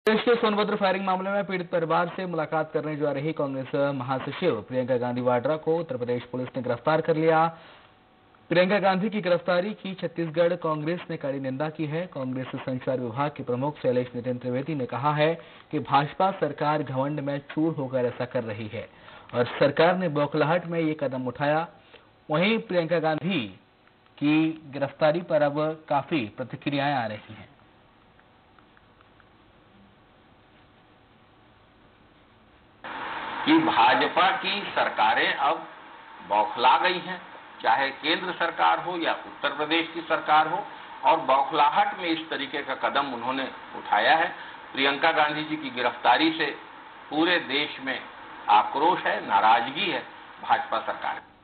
देश के सोनभद्र फायरिंग मामले में पीड़ित परिवार से मुलाकात करने जा रही कांग्रेस महासचिव प्रियंका गांधी वाड्रा को उत्तर प्रदेश पुलिस ने गिरफ्तार कर लिया। प्रियंका गांधी की गिरफ्तारी की छत्तीसगढ़ कांग्रेस ने कड़ी निंदा की है। कांग्रेस संचार विभाग के प्रमुख शैलेश नितिन त्रिवेदी ने कहा है कि भाजपा सरकार घमंड में चूर होकर ऐसा कर रही है और सरकार ने बौखलाहट में ये कदम उठाया। वहीं प्रियंका गांधी की गिरफ्तारी पर अब काफी प्रतिक्रियाएं आ रही हैं। कि भाजपा की सरकारें अब बौखला गई हैं, चाहे केंद्र सरकार हो या उत्तर प्रदेश की सरकार हो, और बौखलाहट में इस तरीके का कदम उन्होंने उठाया है। प्रियंका गांधी जी की गिरफ्तारी से पूरे देश में आक्रोश है, नाराजगी है भाजपा सरकार।